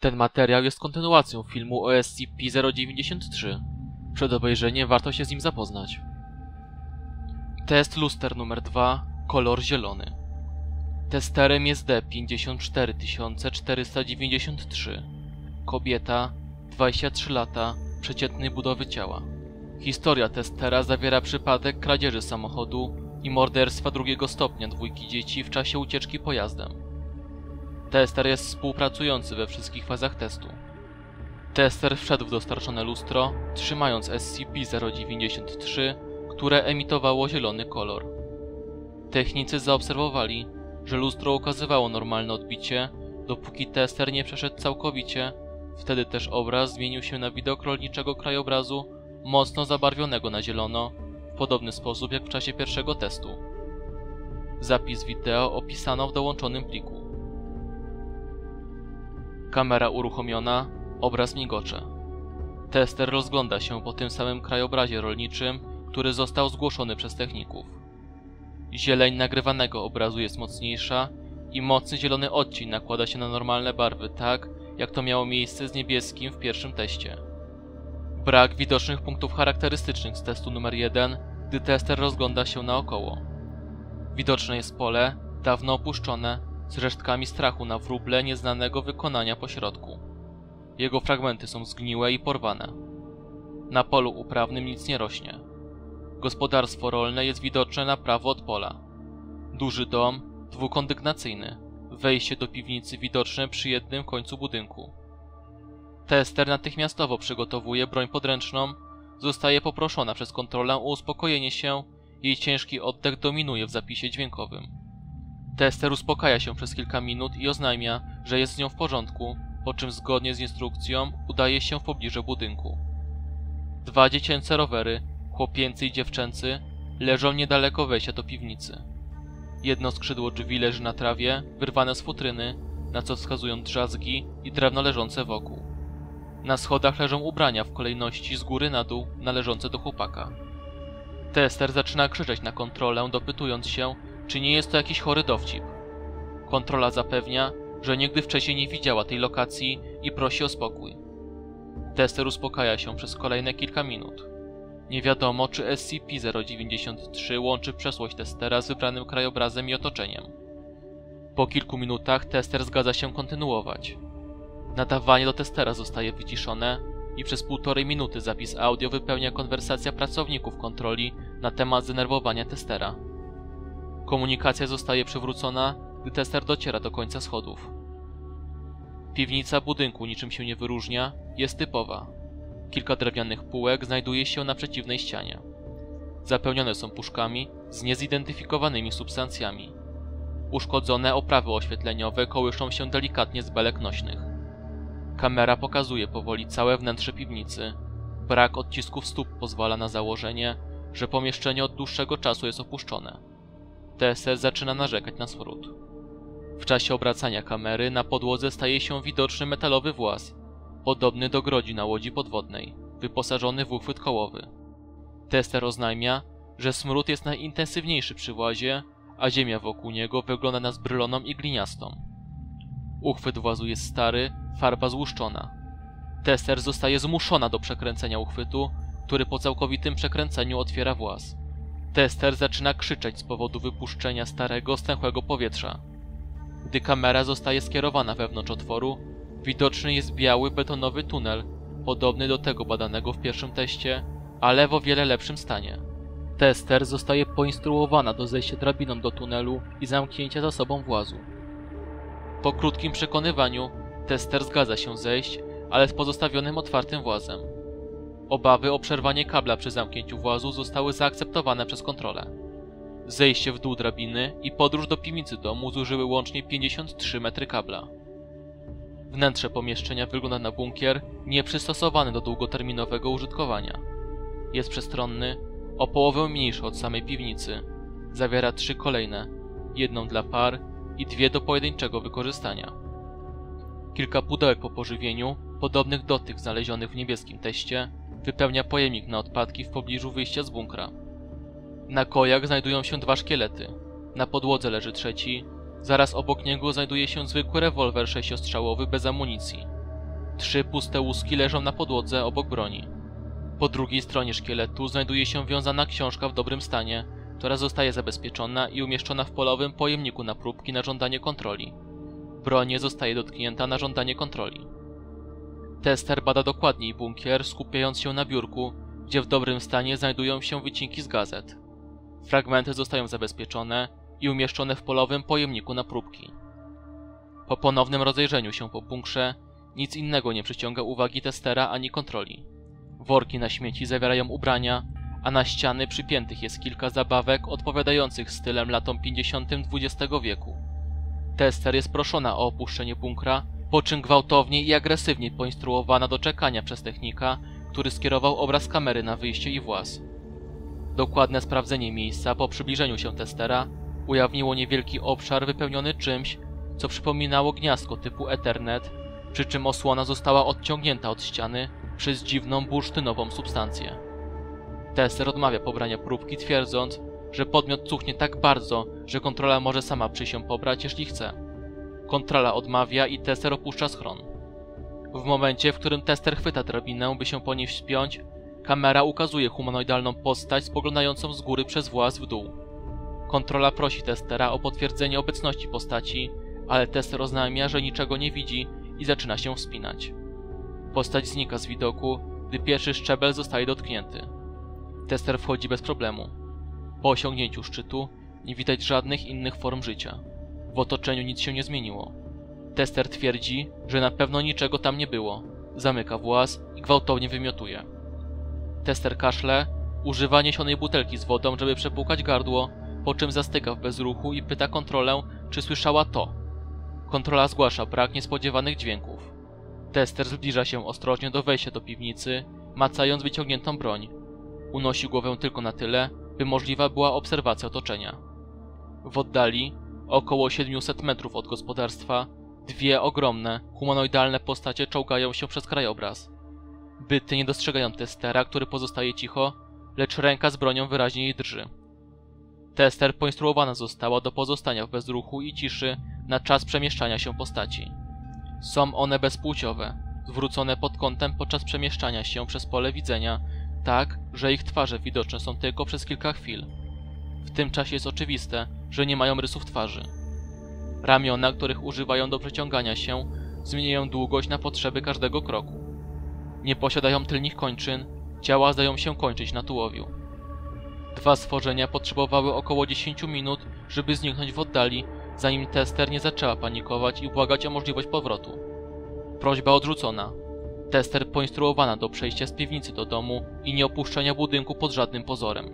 Ten materiał jest kontynuacją filmu o SCP-093. Przed obejrzeniem warto się z nim zapoznać. Test luster numer 2. Kolor zielony. Testerem jest D54493. Kobieta, 23 lata, przeciętnej budowy ciała. Historia testera zawiera przypadek kradzieży samochodu i morderstwa drugiego stopnia dwójki dzieci w czasie ucieczki pojazdem. Tester jest współpracujący we wszystkich fazach testu. Tester wszedł w dostarczone lustro, trzymając SCP-093, które emitowało zielony kolor. Technicy zaobserwowali, że lustro ukazywało normalne odbicie, dopóki tester nie przeszedł całkowicie. Wtedy też obraz zmienił się na widok rolniczego krajobrazu, mocno zabarwionego na zielono, w podobny sposób jak w czasie pierwszego testu. Zapis wideo opisano w dołączonym pliku. Kamera uruchomiona, obraz migocze. Tester rozgląda się po tym samym krajobrazie rolniczym, który został zgłoszony przez techników. Zieleń nagrywanego obrazu jest mocniejsza i mocny zielony odcień nakłada się na normalne barwy, tak jak to miało miejsce z niebieskim w pierwszym teście. Brak widocznych punktów charakterystycznych z testu numer 1, gdy tester rozgląda się naokoło. Widoczne jest pole, dawno opuszczone, z resztkami strachu na wróble nieznanego wykonania po środku. Jego fragmenty są zgniłe i porwane. Na polu uprawnym nic nie rośnie. Gospodarstwo rolne jest widoczne na prawo od pola. Duży dom, dwukondygnacyjny, wejście do piwnicy widoczne przy jednym końcu budynku. Tester natychmiastowo przygotowuje broń podręczną, zostaje poproszona przez kontrolę o uspokojenie się, jej ciężki oddech dominuje w zapisie dźwiękowym. Tester uspokaja się przez kilka minut i oznajmia, że jest z nią w porządku, po czym zgodnie z instrukcją udaje się w pobliże budynku. Dwa dziecięce rowery, chłopięcy i dziewczęcy, leżą niedaleko wejścia do piwnicy. Jedno skrzydło drzwi leży na trawie, wyrwane z futryny, na co wskazują drzazgi i drewno leżące wokół. Na schodach leżą ubrania w kolejności z góry na dół należące do chłopaka. Tester zaczyna krzyczeć na kontrolę, dopytując się, czy nie jest to jakiś chory dowcip. Kontrola zapewnia, że nigdy wcześniej nie widziała tej lokacji i prosi o spokój. Tester uspokaja się przez kolejne kilka minut. Nie wiadomo, czy SCP-093 łączy przeszłość testera z wybranym krajobrazem i otoczeniem. Po kilku minutach tester zgadza się kontynuować. Nadawanie do testera zostaje wyciszone i przez 1,5 minuty zapis audio wypełnia konwersacja pracowników kontroli na temat zdenerwowania testera. Komunikacja zostaje przywrócona, gdy tester dociera do końca schodów. Piwnica budynku niczym się nie wyróżnia, jest typowa. Kilka drewnianych półek znajduje się na przeciwnej ścianie. Zapełnione są puszkami z niezidentyfikowanymi substancjami. Uszkodzone oprawy oświetleniowe kołyszą się delikatnie z belek nośnych. Kamera pokazuje powoli całe wnętrze piwnicy. Brak odcisków stóp pozwala na założenie, że pomieszczenie od dłuższego czasu jest opuszczone. Tester zaczyna narzekać na smród. W czasie obracania kamery na podłodze staje się widoczny metalowy włas, podobny do grodzi na łodzi podwodnej, wyposażony w uchwyt kołowy. Tester oznajmia, że smród jest najintensywniejszy przy włazie, a ziemia wokół niego wygląda na zbryloną i gliniastą. Uchwyt włazu jest stary, farba złuszczona. Tester zostaje zmuszona do przekręcenia uchwytu, który po całkowitym przekręceniu otwiera właz. Tester zaczyna krzyczeć z powodu wypuszczenia starego, stęchłego powietrza. Gdy kamera zostaje skierowana wewnątrz otworu, widoczny jest biały, betonowy tunel, podobny do tego badanego w pierwszym teście, ale w o wiele lepszym stanie. Tester zostaje poinstruowana do zejścia drabiną do tunelu i zamknięcia za sobą włazu. Po krótkim przekonywaniu, tester zgadza się zejść, ale z pozostawionym otwartym włazem. Obawy o przerwanie kabla przy zamknięciu włazu zostały zaakceptowane przez kontrolę. Zejście w dół drabiny i podróż do piwnicy domu zużyły łącznie 53 metry kabla. Wnętrze pomieszczenia wygląda na bunkier nieprzystosowany do długoterminowego użytkowania. Jest przestronny, o połowę mniejszy od samej piwnicy. Zawiera 3 kolejne, jedną dla par i 2 do pojedynczego wykorzystania. Kilka pudełek po pożywieniu, podobnych do tych znalezionych w niebieskim teście, wypełnia pojemnik na odpadki w pobliżu wyjścia z bunkra. Na kojach znajdują się 2 szkielety. Na podłodze leży trzeci, zaraz obok niego znajduje się zwykły rewolwer 6-strzałowy bez amunicji. 3 puste łuski leżą na podłodze obok broni. Po drugiej stronie szkieletu znajduje się wiązana książka w dobrym stanie, która zostaje zabezpieczona i umieszczona w polowym pojemniku na próbki na żądanie kontroli. Broń nie zostaje dotknięta na żądanie kontroli. Tester bada dokładniej bunkier, skupiając się na biurku, gdzie w dobrym stanie znajdują się wycinki z gazet. Fragmenty zostają zabezpieczone i umieszczone w polowym pojemniku na próbki. Po ponownym rozejrzeniu się po bunkrze, nic innego nie przyciąga uwagi testera ani kontroli. Worki na śmieci zawierają ubrania, a na ściany przypiętych jest kilka zabawek odpowiadających stylem latom 50. XX wieku. Tester jest proszona o opuszczenie bunkra, po czym gwałtownie i agresywnie poinstruowana do czekania przez technika, który skierował obraz kamery na wyjście i właz. Dokładne sprawdzenie miejsca po przybliżeniu się testera ujawniło niewielki obszar wypełniony czymś, co przypominało gniazdko typu Ethernet, przy czym osłona została odciągnięta od ściany przez dziwną bursztynową substancję. Tester odmawia pobrania próbki, twierdząc, że podmiot cuchnie tak bardzo, że kontrola może sama przyjść ją pobrać, jeśli chce. Kontrola odmawia i tester opuszcza schron. W momencie, w którym tester chwyta drabinę, by się po niej wspiąć, kamera ukazuje humanoidalną postać spoglądającą z góry przez właz w dół. Kontrola prosi testera o potwierdzenie obecności postaci, ale tester oznajmia, że niczego nie widzi i zaczyna się wspinać. Postać znika z widoku, gdy pierwszy szczebel zostaje dotknięty. Tester wchodzi bez problemu. Po osiągnięciu szczytu nie widać żadnych innych form życia. W otoczeniu nic się nie zmieniło. Tester twierdzi, że na pewno niczego tam nie było. Zamyka właz i gwałtownie wymiotuje. Tester kaszle, używa niesionej butelki z wodą, żeby przepłukać gardło, po czym zastyka w bezruchu i pyta kontrolę, czy słyszała to. Kontrola zgłasza brak niespodziewanych dźwięków. Tester zbliża się ostrożnie do wejścia do piwnicy, macając wyciągniętą broń. Unosi głowę tylko na tyle, by możliwa była obserwacja otoczenia. W oddali, około 700 metrów od gospodarstwa, dwie ogromne, humanoidalne postacie czołgają się przez krajobraz. Byty nie dostrzegają testera, który pozostaje cicho, lecz ręka z bronią wyraźnie jej drży. Tester poinstruowana została do pozostania w bezruchu i ciszy na czas przemieszczania się postaci. Są one bezpłciowe, zwrócone pod kątem podczas przemieszczania się przez pole widzenia, tak, że ich twarze widoczne są tylko przez kilka chwil. W tym czasie jest oczywiste, że nie mają rysów twarzy. Ramiona, których używają do przeciągania się, zmieniają długość na potrzeby każdego kroku. Nie posiadają tylnych kończyn, ciała zdają się kończyć na tułowiu. Dwa stworzenia potrzebowały około 10 minut, żeby zniknąć w oddali, zanim tester nie zaczęła panikować i błagać o możliwość powrotu. Prośba odrzucona. Tester poinstruowana do przejścia z piwnicy do domu i nie opuszczenia budynku pod żadnym pozorem.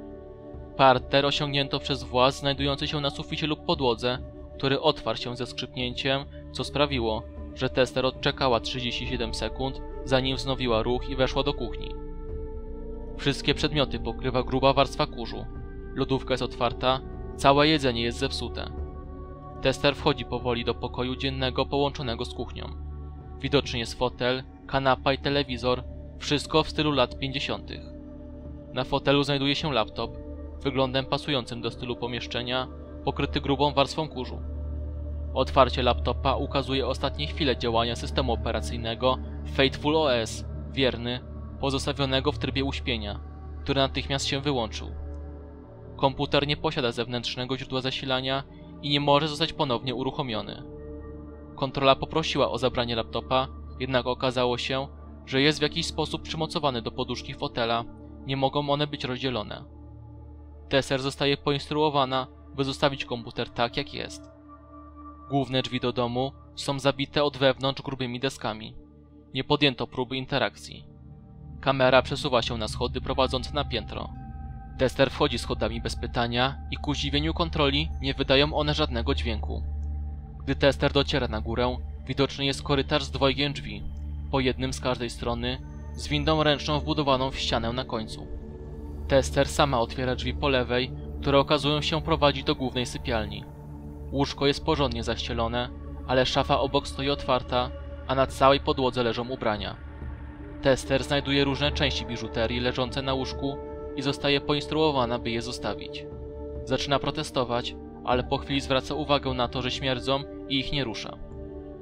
Parter osiągnięto przez właz znajdujący się na suficie lub podłodze, który otwarł się ze skrzypnięciem, co sprawiło, że tester odczekała 37 sekund, zanim wznowiła ruch i weszła do kuchni. Wszystkie przedmioty pokrywa gruba warstwa kurzu. Lodówka jest otwarta, całe jedzenie jest zepsute. Tester wchodzi powoli do pokoju dziennego połączonego z kuchnią. Widoczny jest fotel, kanapa i telewizor, wszystko w stylu lat 50. Na fotelu znajduje się laptop, wyglądem pasującym do stylu pomieszczenia, pokryty grubą warstwą kurzu. Otwarcie laptopa ukazuje ostatnie chwile działania systemu operacyjnego Faithful OS, wierny, pozostawionego w trybie uśpienia, który natychmiast się wyłączył. Komputer nie posiada zewnętrznego źródła zasilania i nie może zostać ponownie uruchomiony. Kontrola poprosiła o zabranie laptopa, jednak okazało się, że jest w jakiś sposób przymocowany do poduszki fotela, nie mogą one być rozdzielone. Tester zostaje poinstruowana, by zostawić komputer tak, jak jest. Główne drzwi do domu są zabite od wewnątrz grubymi deskami. Nie podjęto próby interakcji. Kamera przesuwa się na schody prowadzące na piętro. Tester wchodzi schodami bez pytania i ku zdziwieniu kontroli nie wydają one żadnego dźwięku. Gdy tester dociera na górę, widoczny jest korytarz z dwojgiem drzwi, po jednym z każdej strony, z windą ręczną wbudowaną w ścianę na końcu. Tester sama otwiera drzwi po lewej, które okazują się prowadzić do głównej sypialni. Łóżko jest porządnie zaścielone, ale szafa obok stoi otwarta, a na całej podłodze leżą ubrania. Tester znajduje różne części biżuterii leżące na łóżku i zostaje poinstruowana, by je zostawić. Zaczyna protestować, ale po chwili zwraca uwagę na to, że śmierdzą i ich nie rusza.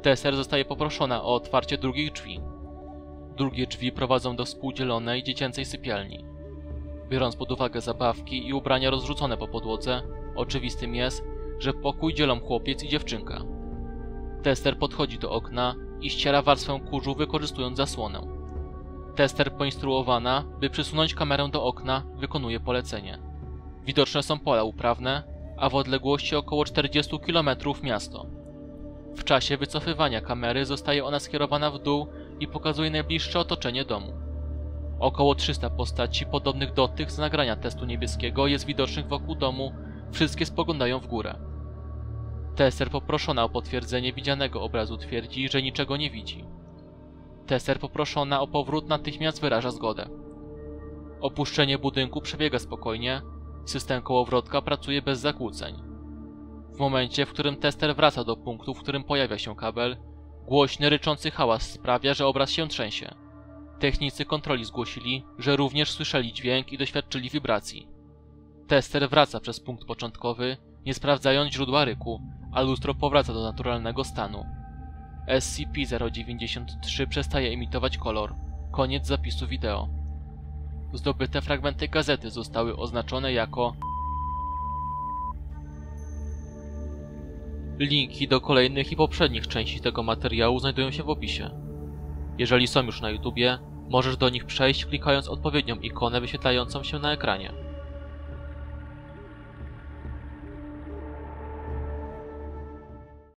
Tester zostaje poproszona o otwarcie drugich drzwi. Drugie drzwi prowadzą do współdzielonej dziecięcej sypialni. Biorąc pod uwagę zabawki i ubrania rozrzucone po podłodze, oczywistym jest, że pokój dzielą chłopiec i dziewczynka. Tester podchodzi do okna i ściera warstwę kurzu, wykorzystując zasłonę. Tester, poinstruowana, by przysunąć kamerę do okna, wykonuje polecenie. Widoczne są pola uprawne, a w odległości około 40 km miasto. W czasie wycofywania kamery zostaje ona skierowana w dół i pokazuje najbliższe otoczenie domu. Około 300 postaci podobnych do tych z nagrania testu niebieskiego jest widocznych wokół domu, wszystkie spoglądają w górę. Tester, poproszona o potwierdzenie widzianego obrazu, twierdzi, że niczego nie widzi. Tester, poproszona o powrót, natychmiast wyraża zgodę. Opuszczenie budynku przebiega spokojnie, system kołowrotka pracuje bez zakłóceń. W momencie, w którym tester wraca do punktu, w którym pojawia się kabel, głośny, ryczący hałas sprawia, że obraz się trzęsie. Technicy kontroli zgłosili, że również słyszeli dźwięk i doświadczyli wibracji. Tester wraca przez punkt początkowy, nie sprawdzając źródła ryku, a lustro powraca do naturalnego stanu. SCP-093 przestaje emitować kolor. Koniec zapisu wideo. Zdobyte fragmenty gazety zostały oznaczone jako... Linki do kolejnych i poprzednich części tego materiału znajdują się w opisie. Jeżeli są już na YouTubie, możesz do nich przejść, klikając odpowiednią ikonę wyświetlającą się na ekranie.